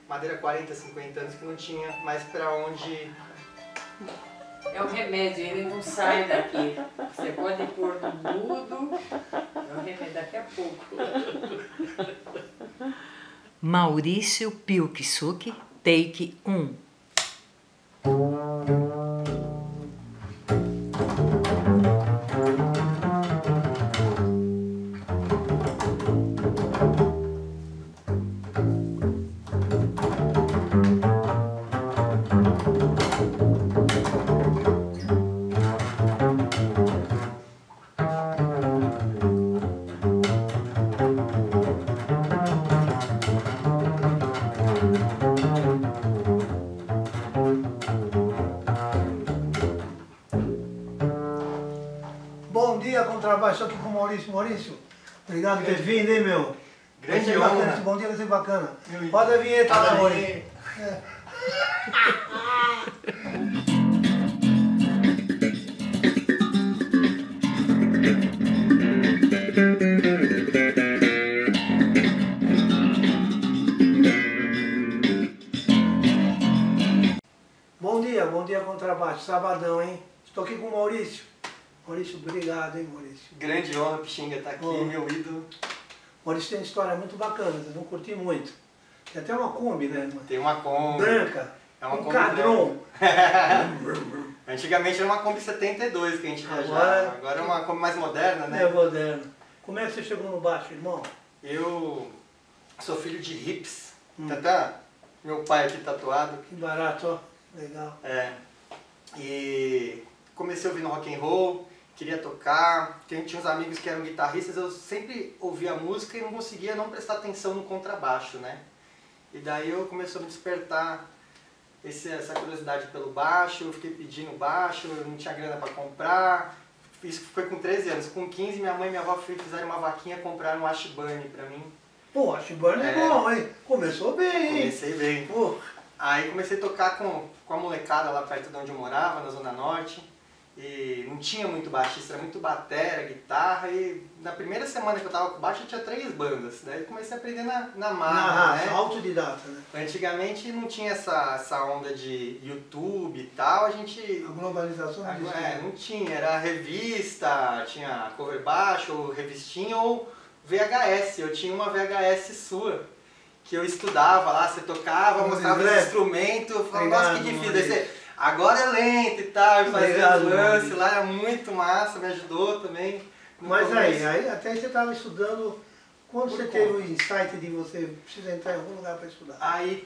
madeira 40, 50 anos que não tinha mais pra onde... É um remédio, ele não sai daqui. Você pode pôr no mudo, é um remédio daqui a pouco. Maurício Pilksuki, take 1. Bom dia, contrabaixo aqui com o Maurício. Maurício, obrigado por ter vindo, hein, meu? Grande honra. honra. Esse bom dia vai ser bacana. Roda a vinheta, né, Maurício? Bom dia, contrabaixo. Sabadão, hein? Estou aqui com o Maurício. Maurício, obrigado, hein, Maurício? Grande honra, Pixinga, tá aqui, meu ídolo. Maurício tem uma história muito bacana, vocês vão curtir muito. Tem até uma Kombi, né? Tem uma Kombi. Branca. É uma um Kombi Cadron. Antigamente era uma Kombi 72 que a gente viajava. Agora é uma Kombi mais moderna, né? É moderna. Como é que você chegou no baixo, irmão? Eu sou filho de hips. Tá até meu pai aqui tatuado. Que barato, ó. Legal. É. E comecei ouvindo rock and roll, queria tocar, tinha uns amigos que eram guitarristas, eu sempre ouvia música e não conseguia não prestar atenção no contrabaixo, né? E daí eu comecei a me despertar essa curiosidade pelo baixo, eu fiquei pedindo baixo, eu não tinha grana para comprar. Isso foi com 13 anos. Com 15, minha mãe e minha avó fizeram uma vaquinha e compraram um Ashburn pra mim. Pô, Ashburn é bom, hein? Começou bem, hein? Comecei bem. Pô. Aí comecei a tocar com a molecada lá perto de onde eu morava, na Zona Norte. E não tinha muito baixista, era muito batera, guitarra. E na primeira semana que eu tava com baixo eu tinha 3 bandas. Daí comecei a aprender na marra, né? Autodidata, né? Antigamente não tinha essa onda de YouTube e tal, a gente... A globalização não existia. Não tinha, era revista, tinha cover baixo, revistinha ou VHS. Eu tinha uma VHS sua, que eu estudava lá, você tocava, mostrava os instrumentos, eu falava, nossa, que difícil. Agora é lento e tal, eu fazia os lances lá, era muito massa, me ajudou também. Mas aí até você estava estudando, quando você teve o insight de você precisa entrar em algum lugar para estudar? Aí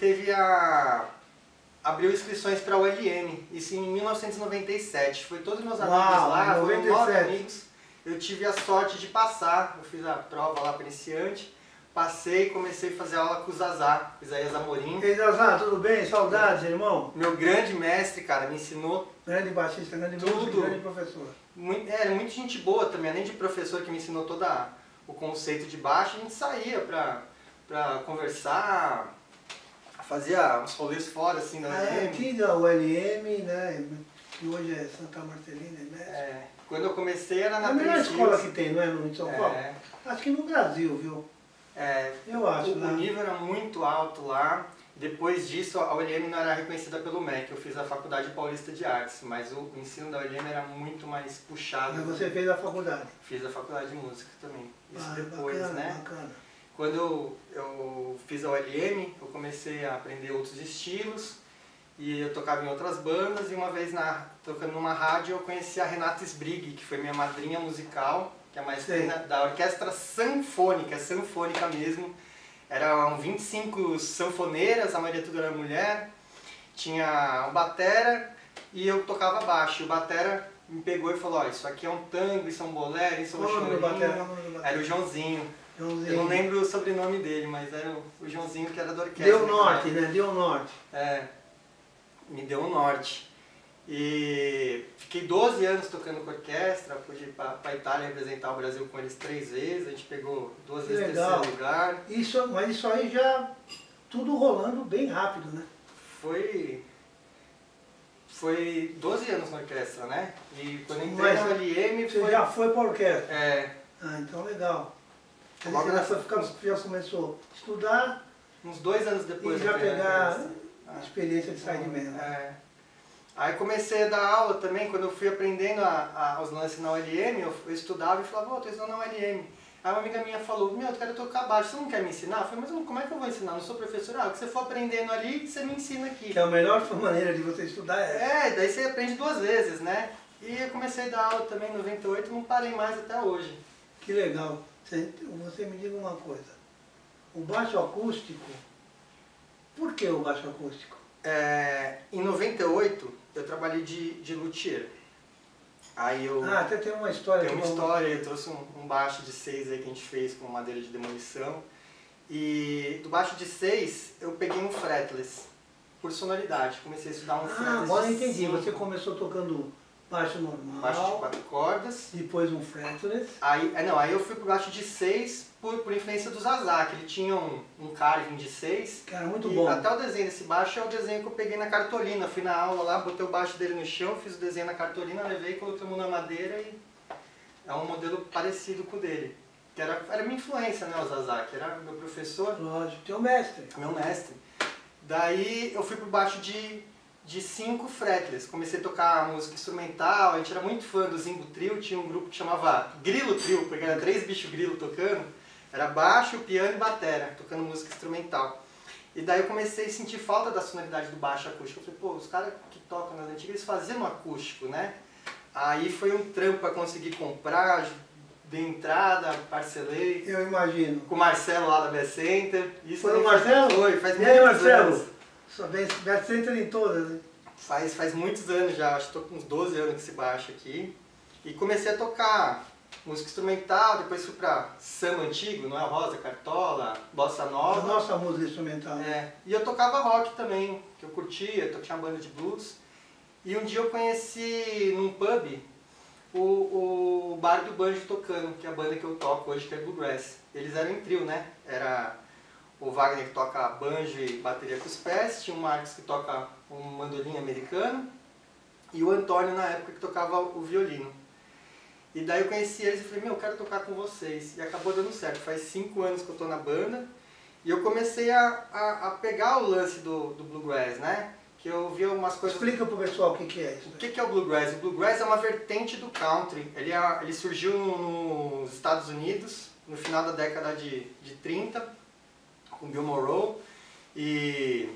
abriu inscrições para o LM, isso em 1997, foi todos meus amigos lá, foram 9 amigos. Eu tive a sorte de passar, eu fiz a prova lá para iniciante, passei e comecei a fazer aula com o Zazá, Isaías Amorim. Ei, Zazá, tudo bem? Saudades, irmão? Meu grande mestre, cara, me ensinou grande baixista, grande músico, grande professor. Era muito gente boa também, além de professor que me ensinou todo o conceito de baixo, a gente saía pra conversar, fazia uns rolês fora, assim, na LM. Tinha o LM, né, que hoje é Santa Marcelina, né? Quando eu comecei era na a melhor escola que tem, não é, no São Paulo? Acho que no Brasil, viu? Eu acho. O nível era muito alto lá. Depois disso, a ULM não era reconhecida pelo MEC. Eu fiz a Faculdade Paulista de Artes, mas o ensino da ULM era muito mais puxado. Mas você fez a faculdade? Fiz a Faculdade de Música também. Isso depois, bacana, né? Bacana. Quando eu fiz a ULM, eu comecei a aprender outros estilos. E eu tocava em outras bandas. E uma vez tocando numa rádio, eu conheci a Renata Sbrigg, que foi minha madrinha musical, que é a maestrina da Orquestra Sanfônica, sanfônica mesmo. Eram 25 sanfoneiras, a maioria tudo era mulher. Tinha um batera e eu tocava baixo. E o batera me pegou e falou, ó, isso aqui é um tango, isso é um bolero, isso é um chorinho. Era o Joãozinho. Eu não lembro o sobrenome dele, mas era o Joãozinho que era da orquestra. Deu norte, né? Deu norte. Me deu um norte. E fiquei 12 anos tocando com orquestra, fui para a Itália representar o Brasil com eles 3 vezes, a gente pegou 2 vezes terceiro lugar. Mas isso aí já, tudo rolando bem rápido, né? Foi 12 anos na orquestra, né? E quando entrei na LM... Você já foi para a orquestra? É. Ah, então legal. Você já começou a estudar uns 2 anos depois. E já pegar a experiência de sideman. Aí comecei a dar aula também, quando eu fui aprendendo os lances na OLM, eu estudava e falava, tô estudando na OLM. Aí uma amiga minha falou, eu quero tocar baixo, você não quer me ensinar? Eu falei, mas como é que eu vou ensinar? Eu não sou professor. O que você for aprendendo ali, você me ensina aqui. Que é a melhor maneira de você estudar daí você aprende 2 vezes, né? E eu comecei a dar aula também em 98, não parei mais até hoje. Que legal. Você me diga uma coisa, o baixo acústico, por que o baixo acústico? Em 98, eu trabalhei de luthier. Aí eu... até tem uma história. Tem uma história, eu trouxe um baixo de 6 aí que a gente fez com madeira de demolição. E do baixo de 6, eu peguei um fretless, por sonoridade. Comecei a estudar um fretless. Agora eu entendi, 5. você começou tocando baixo normal. Baixo de 4 cordas. Depois um fretless. Aí eu fui pro baixo de 6 por influência do Zazá, que ele tinha um carving de 6. Cara, muito bom. Até o desenho desse baixo é o desenho que eu peguei na cartolina. Fui na aula lá, botei o baixo dele no chão, fiz o desenho na cartolina, levei, coloquei na madeira e é um modelo parecido com o dele. Que era minha influência, né, o Zazá, que era meu professor. Lógico, teu mestre. Meu mestre. Daí eu fui pro baixo de 5 fretless. Comecei a tocar música instrumental, a gente era muito fã do Zimbo Trio, tinha um grupo que chamava Grilo Trio, porque era 3 bichos grilo tocando. Era baixo, piano e batera, tocando música instrumental. E daí eu comecei a sentir falta da sonoridade do baixo acústico. Eu falei, os caras que tocam nas antigas, eles faziam um acústico, né? Aí foi um trampo para conseguir comprar, dei entrada, parcelei. Eu imagino. Com o Marcelo lá da Best Center. Isso foi o Marcelo? Foi, faz muitos anos. Marcelo? Só Best Center em todas, né? Faz muitos anos já, acho que estou com uns 12 anos com esse baixo aqui. E comecei a tocar música instrumental, depois fui pra samba antigo, Noel Rosa, Cartola, Bossa Nova. A nossa música instrumental. E eu tocava rock também, que eu curtia, eu tinha uma banda de blues. E um dia eu conheci num pub o Bar do Banjo tocando, que é a banda que eu toco hoje, que é Bluegrass. Eles eram em trio, né? Era o Wagner que toca banjo e bateria com os pés, tinha o Marcos que toca um mandolim americano e o Antônio na época que tocava o violino. E daí eu conheci eles e falei, eu quero tocar com vocês. E acabou dando certo. Faz 5 anos que eu tô na banda. E eu comecei a pegar o lance do Bluegrass, né? Que eu vi umas coisas... Explica pro pessoal o que é isso. O que é o Bluegrass? O Bluegrass é uma vertente do country. Ele surgiu nos Estados Unidos, no final da década de 30, com Bill Monroe. E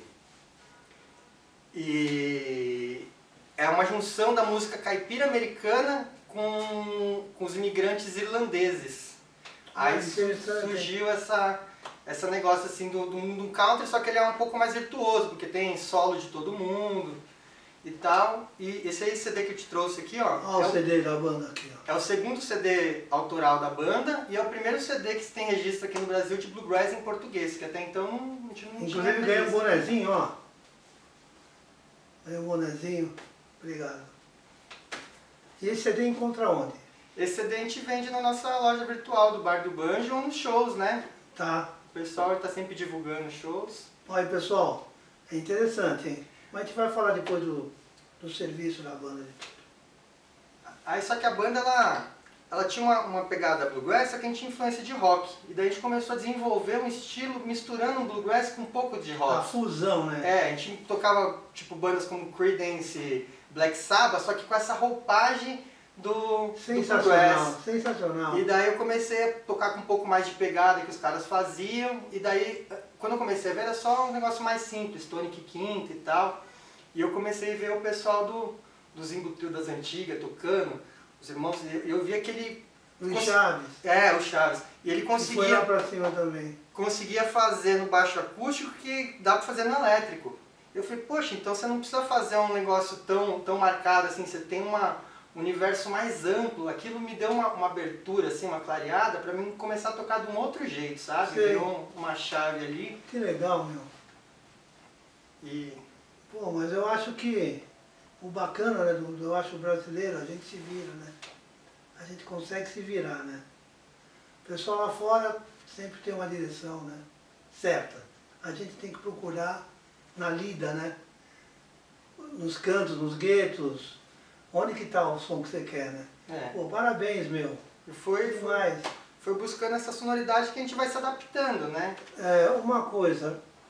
é uma junção da música caipira americana com os imigrantes irlandeses. Aí surgiu esse negócio assim do country, só que ele é um pouco mais virtuoso, porque tem solo de todo mundo e tal. E esse aí CD que eu te trouxe aqui, ó. Olha o CD da banda aqui, ó. É o segundo CD autoral da banda e é o primeiro CD que se tem registro aqui no Brasil de Bluegrass em português, que até então a gente não tinha. Inclusive ganhei um bonezinho, ó. Ganhei um bonezinho. Obrigado. E esse CD encontra onde? Esse CD a gente vende na nossa loja virtual do Bar do Banjo ou nos shows, né? Tá. O pessoal está sempre divulgando shows. Olha, pessoal, é interessante, hein? Mas a gente vai falar depois do serviço da banda. Aí só que a banda, ela tinha uma pegada bluegrass, só que a gente tinha influência de rock. E daí a gente começou a desenvolver um estilo misturando um bluegrass com um pouco de rock. A fusão, né? A gente tocava tipo bandas como Creedence, Black Sabbath, só que com essa roupagem do bluegrass. Sensacional. E daí eu comecei a tocar com um pouco mais de pegada que os caras faziam. E daí, quando eu comecei a ver, era só um negócio mais simples, Tonic Quinta e tal. E eu comecei a ver o pessoal do Zimbo Trio das antigas tocando, os irmãos, e eu vi aquele... O Chaves. O Chaves. E ele conseguia... Foi lá pra cima também. Conseguia fazer no baixo acústico que dá pra fazer no elétrico. Eu falei, poxa, então você não precisa fazer um negócio tão marcado assim, você tem um universo mais amplo. Aquilo me deu uma abertura, assim, uma clareada pra mim começar a tocar de um outro jeito, sabe? Deu uma chave ali. Que legal, meu. Pô, mas eu acho que o bacana, né, eu acho brasileiro, a gente se vira, né? A gente consegue se virar, né? O pessoal lá fora sempre tem uma direção, né? Certa. A gente tem que procurar na lida, né? Nos cantos, nos guetos. Onde que tá o som que você quer, né? Pô, parabéns, meu. Foi buscando essa sonoridade que a gente vai se adaptando, né? Uma coisa,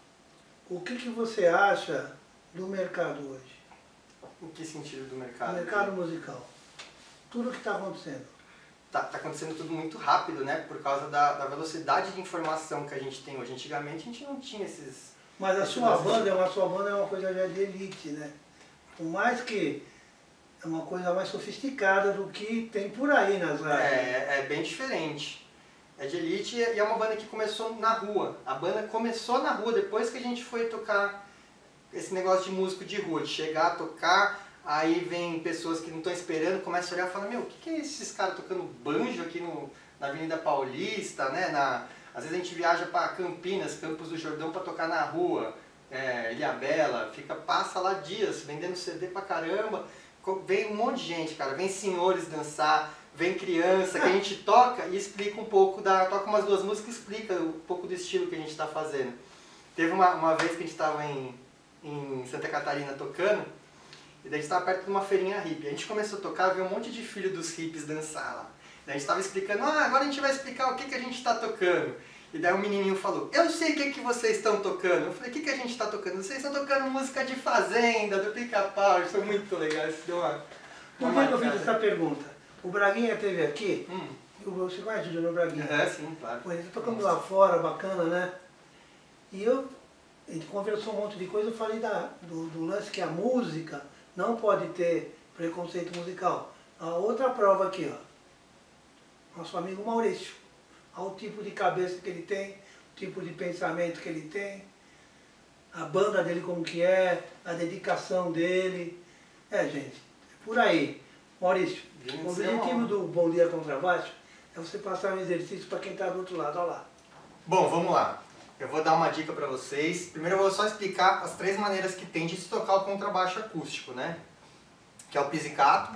O que você acha do mercado hoje? Em que sentido do mercado? O mercado musical. Tudo que está acontecendo. Tá acontecendo tudo muito rápido, né? Por causa da velocidade de informação que a gente tem hoje. Antigamente a gente não tinha esses... Mas a sua banda é uma coisa já de elite, né? Por mais que é uma coisa mais sofisticada do que tem por aí nas rádios. É bem diferente. É de elite e é uma banda que começou na rua. A banda começou na rua, depois que a gente foi tocar esse negócio de músico de rua, de chegar, tocar, aí vem pessoas que não estão esperando, começam a olhar e falam, meu, o que é esses caras tocando banjo aqui na Avenida Paulista, né? Às vezes a gente viaja para Campinas, Campos do Jordão, para tocar na rua, Ilhabela, passa lá dias vendendo CD pra caramba, vem um monte de gente, cara, vem senhores dançar, vem criança, que a gente toca e explica um pouco, toca umas 2 músicas e explica um pouco do estilo que a gente está fazendo. Teve uma vez que a gente estava em Santa Catarina tocando, e daí a gente estava perto de uma feirinha hippie. A gente começou a tocar, veio um monte de filho dos hippies dançar lá. Daí a gente estava explicando, agora a gente vai explicar o que a gente está tocando. E daí um menininho falou, eu sei o que vocês estão tocando. Eu falei, o que a gente está tocando? Vocês estão tocando música de fazenda, do Pica-Pau. Isso foi muito legal, isso deu uma Por que eu fiz essa pergunta? O Braguinha esteve aqui, você conhece o Júnior Braguinha? Sim, claro. Ele está tocando lá fora, bacana, né? E a gente conversou um monte de coisa, eu falei do lance que a música não pode ter preconceito musical. A outra prova aqui, ó, nosso amigo Maurício. Olha o tipo de cabeça que ele tem, o tipo de pensamento que ele tem, a banda dele como que é, a dedicação dele. Gente, é por aí. Maurício, o objetivo do Bom Dia Contrabaixo é você passar um exercício para quem está do outro lado, olha lá. Bom, vamos lá. Eu vou dar uma dica para vocês. Primeiro eu vou só explicar as 3 maneiras que tem de se tocar o contrabaixo acústico, né? Que é o pizzicato,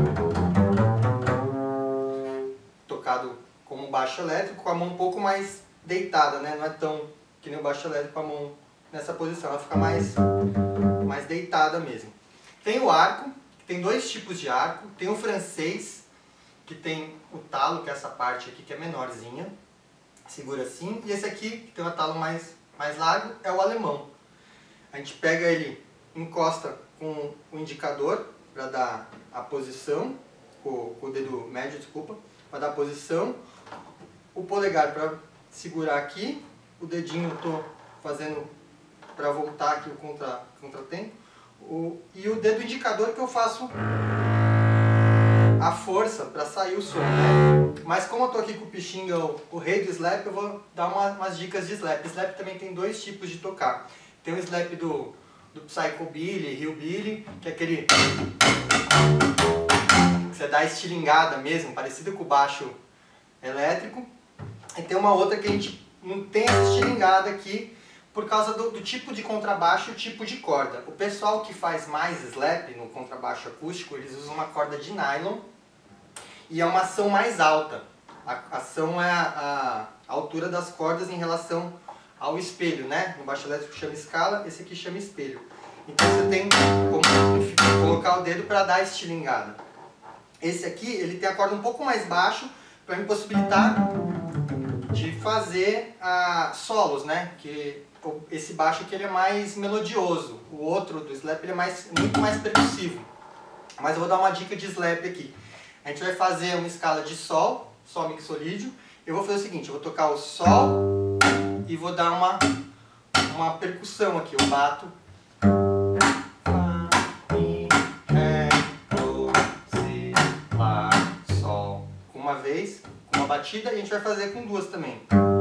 tocado como baixo elétrico, com a mão um pouco mais deitada, né? Não é tão que nem o baixo elétrico com a mão nessa posição, ela fica mais deitada mesmo. Tem o arco, que tem 2 tipos de arco. Tem o francês, que tem o talo, que é essa parte aqui que é menorzinha, segura assim, e esse aqui, que tem um talo mais largo, é o alemão. A gente pega ele, encosta com o indicador para dar a posição, com o dedo médio, desculpa, para dar a posição, o polegar para segurar aqui, o dedinho eu estou fazendo para voltar aqui o contratempo, e o dedo indicador que eu faço a força para sair o som, né? Mas como eu tô aqui com o Pixinga, o rei do slap, eu vou dar umas dicas de slap. Slap também tem 2 tipos de tocar. Tem o slap do Psychobilly, Hillbilly, que é aquele que você dá estilingada mesmo, parecido com o baixo elétrico. E tem uma outra que a gente não tem essa estilingada aqui, por causa do tipo de contrabaixo e o tipo de corda. O pessoal que faz mais slap no contrabaixo acústico, eles usam uma corda de nylon e é uma ação mais alta. A ação é a altura das cordas em relação ao espelho, né? No baixo elétrico chama escala, esse aqui chama espelho. Então você tem como colocar o dedo para dar a estilingada. Esse aqui, ele tem a corda um pouco mais baixo para me possibilitar de fazer solos, né? Que esse baixo aqui ele é mais melodioso, o outro do slap ele é muito mais percussivo. Mas eu vou dar uma dica de slap aqui. A gente vai fazer uma escala de sol mixolídio. Eu vou fazer o seguinte, eu vou tocar o sol e vou dar uma percussão aqui. Eu bato Fá, Mi, Ré, Do, Si, Lá, Sol. Com uma vez, com uma batida, e a gente vai fazer com 2 também.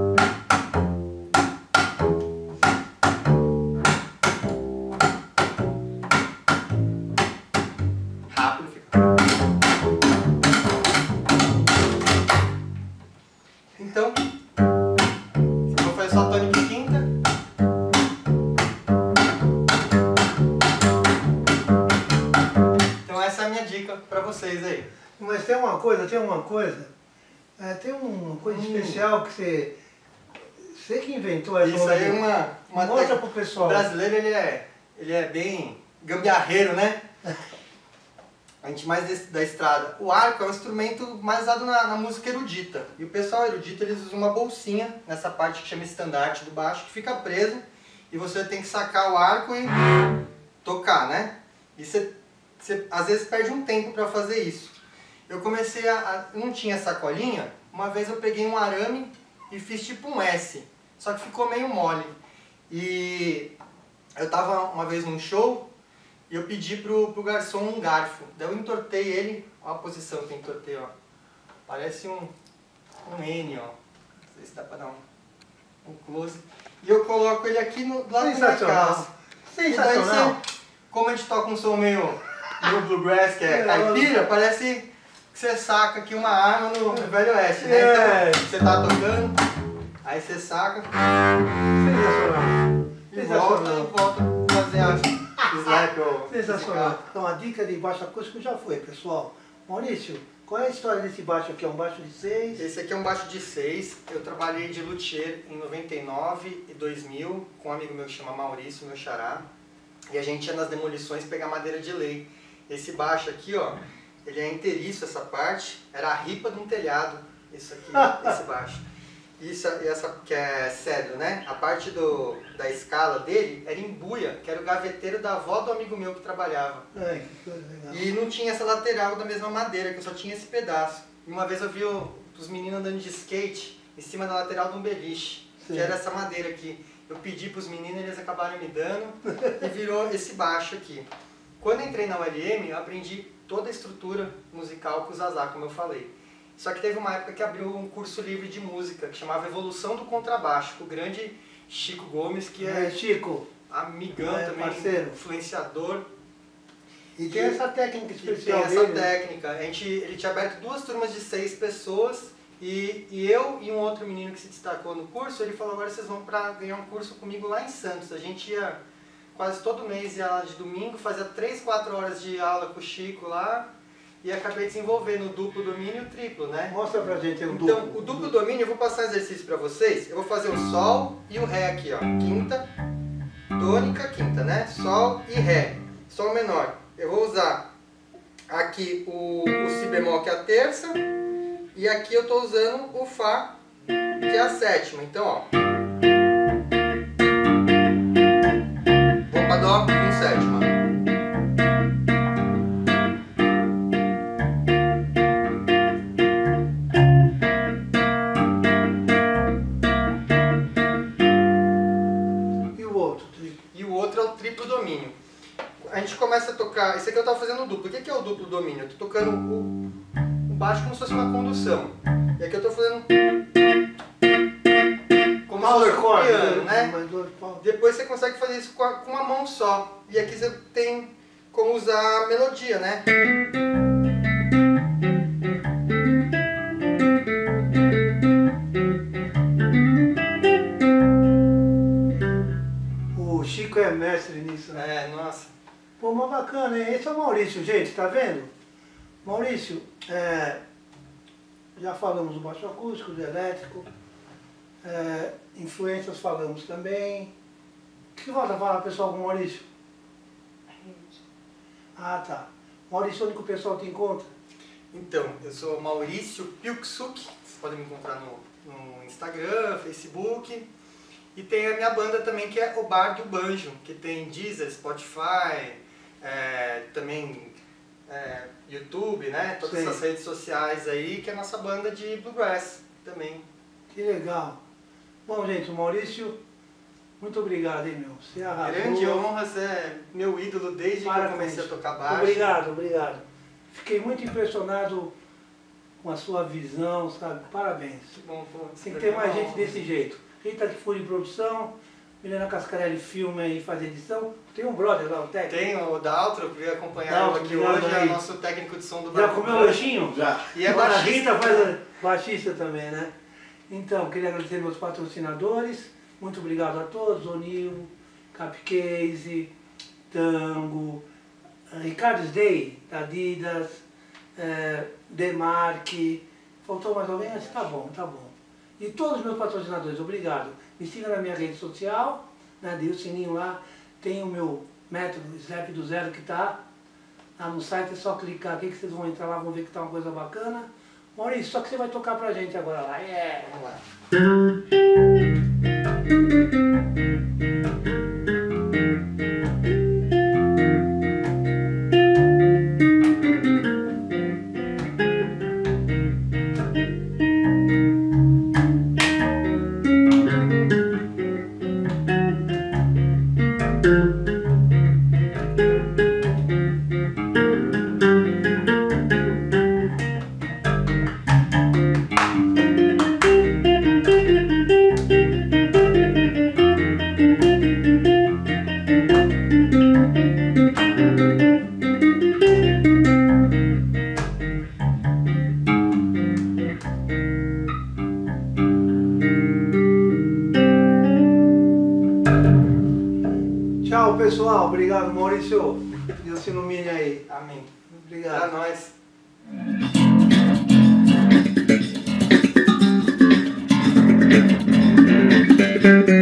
Então, eu vou fazer só tônica e quinta. Então essa é a minha dica para vocês aí. Mas tem uma coisa especial que você que inventou essa. Isso aí é uma mostra pro pessoal. O brasileiro ele é bem gambiarreiro, né? A gente mais da estrada. O arco é um instrumento mais usado na música erudita. E o pessoal erudito, eles usam uma bolsinha nessa parte que chama estandarte do baixo, que fica preso. e você tem que sacar o arco e tocar, né? E você às vezes perde um tempo para fazer isso. Eu comecei não tinha sacolinha, uma vez eu peguei um arame e fiz tipo um S, só que ficou meio mole. E eu tava uma vez num show e eu pedi pro garçom um garfo, daí eu entortei ele, olha a posição que eu entortei, ó. Parece um N, ó. Não sei se dá pra dar um close. E eu coloco ele aqui do lado da minha casa. Sensacional. Como a gente toca um som meio bluegrass, que é caipira, parece que você saca aqui uma arma no Velho Oeste, né? Então, você tá tocando, aí você saca. Sensacional. E volta a fazer a slap ou... Sensacional. Então a dica de baixo acústico já foi, pessoal. Maurício, qual é a história desse baixo aqui? É um baixo de 6? Esse aqui é um baixo de 6. Eu trabalhei de luthier em 99 e 2000 com um amigo meu que chama Maurício, meu xará. E a gente ia nas demolições pegar madeira de lei. Esse baixo aqui, ó, ele é inteiriço, essa parte. Era a ripa de um telhado, isso aqui, esse baixo. Isso, essa que é cedro, né? A parte da escala dele era em buia, que era o gaveteiro da avó do amigo meu que trabalhava. Ai, que coisa legal. E não tinha essa lateral da mesma madeira, que eu só tinha esse pedaço. E uma vez eu vi os meninos andando de skate em cima da lateral de um beliche, que era essa madeira aqui. Eu pedi para os meninos, eles acabaram me dando e virou esse baixo aqui. Quando eu entrei na ULM, eu aprendi toda a estrutura musical com o Zazá, como eu falei. Só que teve uma época que abriu um curso livre de música, que chamava Evolução do Contrabaixo, com o grande Chico Gomes, que é Chico, amigão também, parceiro, influenciador. E tem essa técnica especial dele. Tem essa dele, técnica. Ele tinha aberto 2 turmas de 6 pessoas, e eu e um outro menino que se destacou no curso, ele falou, agora vocês vão para ganhar um curso comigo lá em Santos. A gente ia quase todo mês, ia lá de domingo, fazia 3, 4 horas de aula com o Chico lá, e acabei desenvolvendo o duplo domínio e o triplo, né? Mostra pra gente o duplo. Então, o duplo domínio, eu vou passar um exercício pra vocês. Eu vou fazer o Sol e o Ré aqui, ó. Quinta, tônica, quinta, né? Sol e Ré. Sol menor. Eu vou usar aqui o Si bemol, que é a terça, e aqui eu tô usando o Fá, que é a sétima. Então, ó. Vou pra Dó com sétima. A gente começa a tocar, esse aqui eu tava fazendo duplo. O que é o duplo domínio? Eu tô tocando o baixo como se fosse uma condução. E aqui eu tô fazendo como se fosse um piano, né? Depois você consegue fazer isso com uma mão só. E aqui você tem como usar a melodia, né? O Chico é mestre nisso, né? É, nossa. Pô, mas bacana, hein? Esse é o Maurício, gente, tá vendo? Maurício, já falamos do baixo acústico, do elétrico, influências falamos também. O que volta a falar, pessoal, com o Maurício? Ah, tá. Maurício, onde que o pessoal te encontra? Então, eu sou Maurício Pilksuk, vocês podem me encontrar no Instagram, Facebook. E tem a minha banda também, que é o Bar do Banjo, que tem Deezer, Spotify, também YouTube, né? Todas essas redes sociais aí, que é a nossa banda de Bluegrass também. Que legal. Bom, gente, o Maurício, muito obrigado, hein, meu? Você arrasou. Grande honra, você é meu ídolo desde que eu comecei a tocar baixo. Obrigado, obrigado. Fiquei muito impressionado com a sua visão, sabe? Parabéns. Que bom, pô. Tem que ter mais gente desse jeito. Rita de Fúria em produção, Milena Cascarelli filma e faz edição. Tem um brother lá, o técnico? Tem o Daltro, que veio acompanhar eu aqui hoje, é o nosso técnico de som do Já Bar. comeu lanchinho? Já. E é A baixista. Rita faz baixista também, né? Então, queria agradecer meus patrocinadores. Muito obrigado a todos. Onil, Capcase, Tango, Ricardo's Day, Adidas, Demarque. Faltou mais alguém? Tá bom, tá bom. E todos os meus patrocinadores, obrigado. Me siga na minha rede social, né? Dê o sininho lá. Tem o meu método Slap do Zero que tá lá no site, é só clicar aqui que vocês vão entrar lá, vão ver que tá uma coisa bacana. Maurício, só que você vai tocar pra gente agora lá. Vamos lá. Tchau, pessoal. Obrigado, Maurício. Deus te ilumine aí. Amém. Obrigado. Pra nós.